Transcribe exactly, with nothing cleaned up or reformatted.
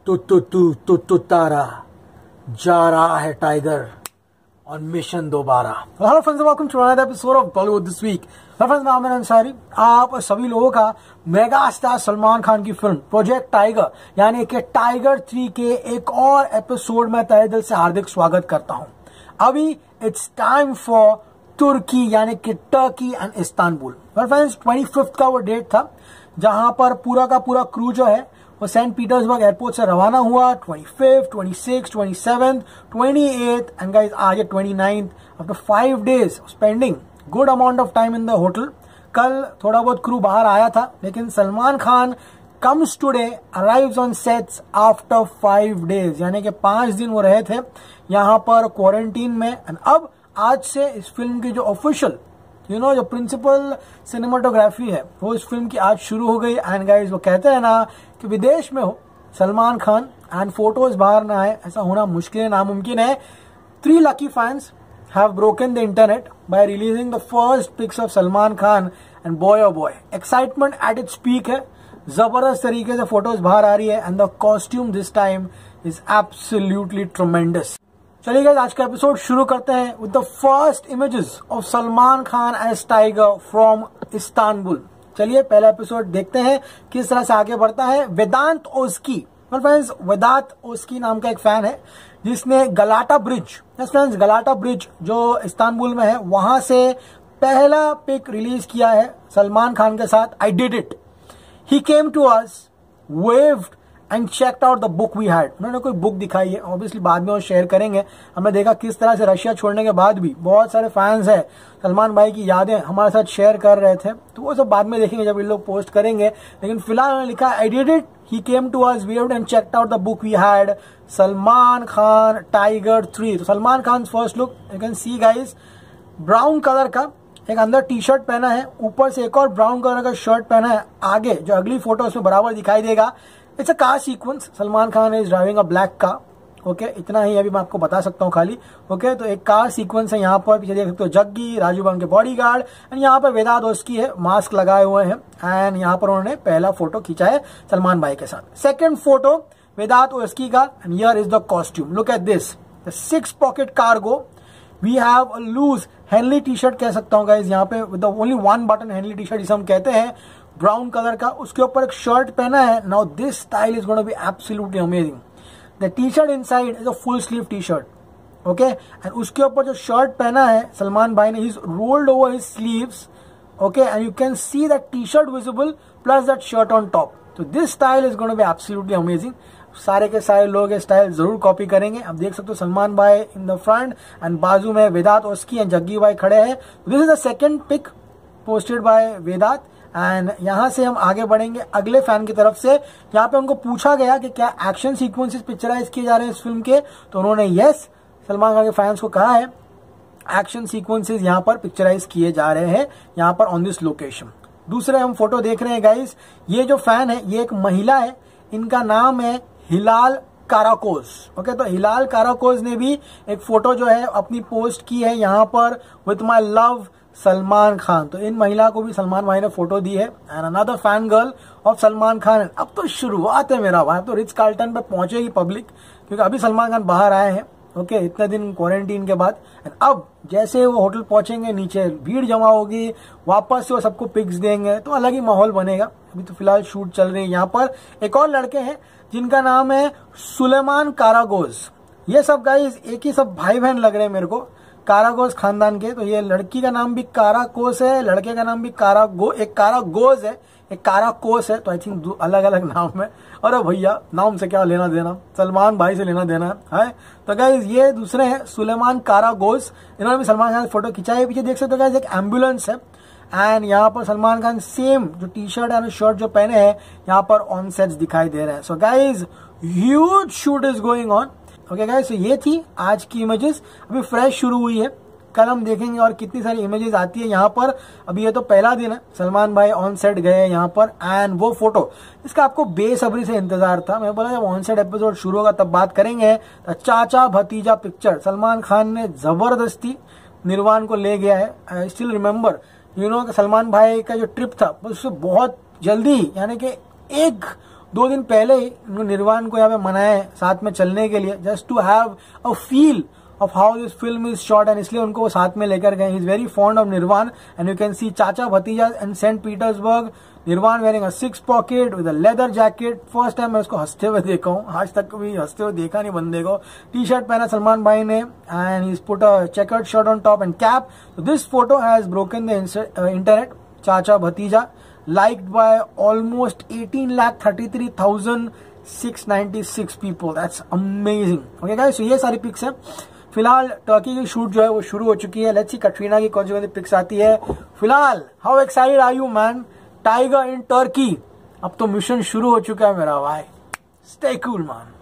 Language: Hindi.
तू तू तू तू तू तारा जा रहा है टाइगर ऑन मिशन दोबारा। Hello friends, welcome to another episode of Bollywood this week. Hello friends, मैं आमिर अंसारी आप सभी लोगों का मेगा स्टार सलमान खान की फिल्म प्रोजेक्ट टाइगर यानी कि टाइगर थ्री के एक और एपिसोड में तहे दिल से हार्दिक स्वागत करता हूं। अभी इट्स टाइम फॉर तुर्की यानी कि Turkey and Istanbul. Well friends, twenty fifth का वो डेट था जहां पर पूरा का पूरा क्रू जो है वो सेंट पीटर्सबर्ग एयरपोर्ट से रवाना हुआ। Twenty fifth, twenty sixth, twenty seventh, twenty eighth and guys आज है twenty ninth. After five days spending good amount of time in the hotel. कल थोड़ा बहुत क्रू बाहर आया था, लेकिन Salman Khan comes today arrives on sets after five days, यानी कि पांच दिन वो रहे थे यहाँ पर क्वारंटीन में। एंड अब आज से इस फिल्म की जो ऑफिशियल यू नो जो प्रिंसिपल सिनेमाटोग्राफी है वो इस फिल्म की आज शुरू हो गई। एंड गाइस वो कहते हैं ना कि विदेश में हो सलमान खान एंड फोटोज बाहर ना आए, ऐसा होना मुश्किल है, नामुमकिन है। Three lucky fans have broken the internet by releasing the first pics of Salman Khan and boy oh boy excitement at its peak है। जबरदस्त तरीके से फोटोज बाहर आ रही है and the costume this time is absolutely tremendous. चलिए गाइस, आज का एपिसोड शुरू करते हैं with the first images of Salman Khan as Tiger from Istanbul. चलिए पहला एपिसोड देखते हैं किस तरह से आगे बढ़ता है। वेदांत ओस्की, फ्रेंड्स वेदांत ओस्की नाम का एक फैन है जिसने Galata bridge, friends Galata bridge जो इस्तांबुल में है वहां से पहला पिक रिलीज किया है सलमान खान के साथ। I did it, he came to us, waved and checked out the book we had. उन्होंने कोई बुक दिखाई है, ऑब्वियसली बाद में वो शेयर करेंगे। हमने देखा किस तरह से रशिया छोड़ने के बाद भी बहुत सारे फैंस हैं सलमान भाई की यादें हमारे साथ शेयर कर रहे थे, तो वो सब बाद में देखेंगे जब ये लोग पोस्ट करेंगे। लेकिन फिलहाल उन्होंने लिखा I did it, he came to us, waved and checked out the book we had, Salman Khan Tiger three. तो Salman Khan first look you can see guys, brown colour का एक अंदर टी शर्ट पहना है, ऊपर से एक और ब्राउन कलर का शर्ट पहना है। आगे जो अगली फोटो उसमें बराबर दिखाई देगा, it's a car sequence. Salman Khan is driving a black car. Okay, इतना ही अभी मैं आपको बता सकता हूँ खाली। ओके okay, तो एक कार सीक्वेंस है यहाँ पर, पीछे देख सकते हो जग्गी, राजू बंग के बॉडीगार्ड एंड यहाँ पर वेदांत ओस्की है, मास्क लगाए हुए हैं एंड यहाँ पर उन्होंने पहला फोटो खींचा है सलमान भाई के साथ। सेकंड फोटो वेदांत ओस्की का and here is the costume, look at this, the six pocket cargo. We have a loose henley T shirt कह सकता हूँ गाइज यहाँ पे, with only one button henley T shirt जिसे हम कहते हैं, ब्राउन कलर का, उसके ऊपर एक शर्ट पहना है। Now this style is gonna be absolutely amazing. The T shirt inside is a full sleeve T shirt, okay, and उसके ऊपर जो शर्ट पहना है सलमान भाई ने, he is rolled over his sleeves, okay, and you can see that T shirt visible plus that shirt on top. तो this style is gonna be absolutely amazing. सारे के सारे लोग ये स्टाइल जरूर कॉपी करेंगे। आप देख सकते हो सलमान भाई इन द फ्रंट एंड बाजू में वेदांत ओस्की एंड जग्गी भाई खड़े हैं। This is the second pic posted by Vedant and यहां से हम आगे बढ़ेंगे अगले फैन की तरफ से। यहाँ पे उनको पूछा गया कि क्या एक्शन सीक्वेंसेस पिक्चराइज किए जा रहे हैं इस फिल्म के, तो उन्होंने यस सलमान खान के फैंस को कहा है एक्शन सीक्वेंसेस यहाँ पर पिक्चराइज किए जा रहे हैं यहाँ पर ऑन दिस लोकेशन। दूसरे हम फोटो देख रहे हैं गाइस, ये जो फैन है ये एक महिला है, इनका नाम है हिलाल काराकोस। ओके, तो हिलाल काराकोस ने भी एक फोटो जो है अपनी पोस्ट की है यहाँ पर with my love Salman Khan. तो इन महिला को भी सलमान भाई ने फोटो दी है and another fan girl of Salman Khan. अब तो शुरुआत है मेरा भाई, अब तो रिच कार्ल्टन पे पहुंचेगी पब्लिक, क्योंकि अभी सलमान खान बाहर आए हैं ओके okay, इतने दिन क्वारंटीन के बाद। एंड अब जैसे वो होटल पहुंचेंगे नीचे भीड़ जमा होगी, वापस से वो सबको पिक्स देंगे तो अलग ही माहौल बनेगा। अभी तो फिलहाल शूट चल रही है। यहाँ पर एक और लड़के हैं जिनका नाम है सुलेमान कारागोज। ये सब गाइस एक ही सब भाई बहन लग रहे हैं मेरे को, कारागोज खानदान के। तो ये लड़की का नाम भी काराकोस है, लड़के का नाम भी कारागो, एक कारागोज है, एक काराकोस है। तो आई थिंक अलग अलग नाम है। अरे भैया नाम से क्या लेना देना, सलमान भाई से लेना देना है। तो गाइज ये दूसरे हैं सुलेमान कारागोज, इन्होंने भी सलमान खान फोटो खिंचाई है। पीछे देख सकते हो गाइज एक एम्बुलेंस है एंड यहाँ पर सलमान खान सेम जो टी शर्ट एंड शर्ट जो पहने हैं यहाँ पर ऑन सेट्स दिखाई दे रहे हैं। So guys huge shoot is going on. Okay guys, तो ये थी आज की इमेजेस, अभी फ्रेश शुरू हुई है। कल हम देखेंगे और कितनी सारी इमेजेस आती है यहाँ पर। अभी ये तो पहला दिन है, सलमान भाई ऑन सेट गए हैं यहाँ पर एंड वो फोटो इसका आपको बेसब्री से इंतजार था। मैं बोला जब ऑन सेट एपिसोड शुरू होगा तब बात करेंगे। तो चाचा भतीजा पिक्चर सलमान खान ने जबरदस्ती निर्वाण को ले गया है। I still remember you know Salman भाई का जो ट्रिप था उससे बहुत जल्दी यानी कि एक दो दिन पहले ही निर्वाण को यहाँ पे मनाया है साथ में चलने के लिए, just to have a feel of how this film is shot, and इसलिए उनको वो साथ में लेकर गए. He is very fond of Nirvan, and you can see चाचा भतीजा in Saint Petersburg. Nirvan wearing a six pocket with a leather jacket. First time मैं उसको हंसते हुए देखा हूँ, आज तक कभी हंसते हुए देखा नहीं बंदे को. टी शर्ट पहना सलमान भाई ने, and he's put a checkered shirt on top and cap. So this photo has broken the uh, internet. चाचा भतीजा liked by almost eighteen lakh thirty-three thousand six hundred ninety-six people. That's amazing. Okay guys, so ये सारी पिक्स हैं. फिलहाल टर्की की शूट जो है वो शुरू हो चुकी है. लेट्स सी कटरीना की कौन सी पिक्स आती है. फिलहाल how excited are you man? Tiger in Turkey. अब तो मिशन शुरू हो चुका है मेरा भाई. Stay cool man.